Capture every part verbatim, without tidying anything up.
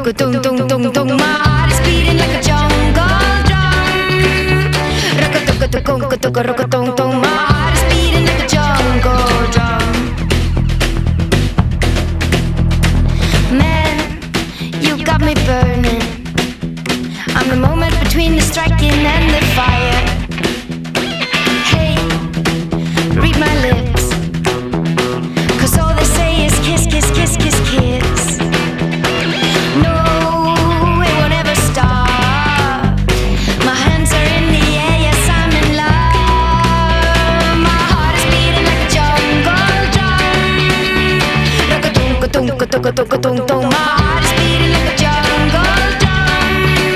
Rock-a-tung, tung, tung, tung. My heart is beating like a jungle drum. Rock-a-tung-a-tung, rock-a-tung, tung. My heart is beating like a jungle drum. Man, you got me burning. I'm the moment between the striking and the fire. Hey, read my lips, 'cause all they say is kiss, kiss, kiss, kiss, kiss. No, it won't ever stop. My hands are in the air, yes, I'm in love. My heart is beating like a jungle drum. Rock-a-tung-a-tung, rock-a-tung, tung. My heart is beating like a jungle drum.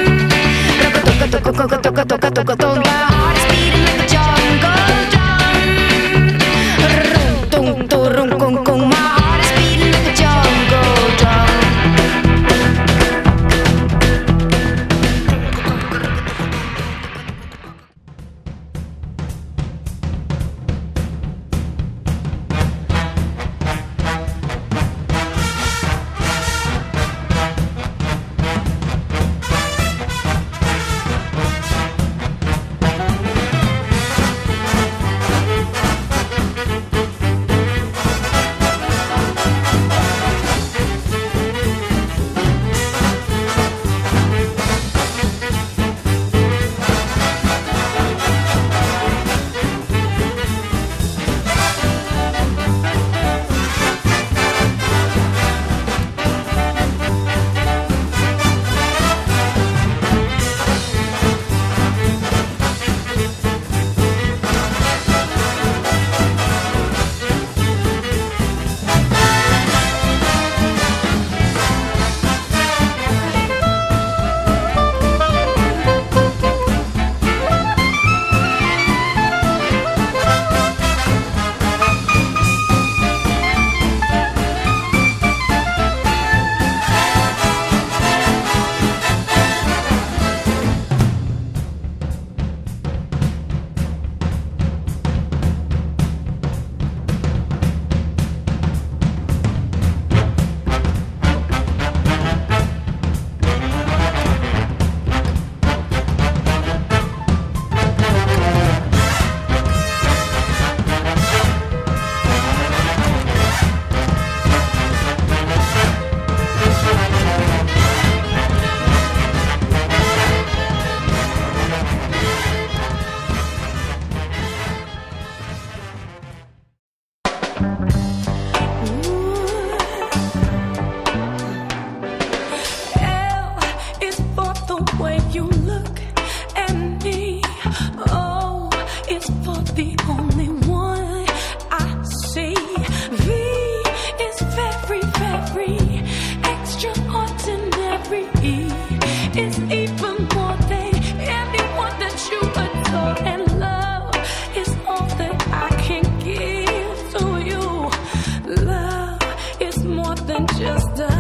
Rock-a-tung-a-tung, my heart is beating like a jungle drum. Rum, tung, tung, rum, kung, kung. My heart is beating like a jungle drum. Just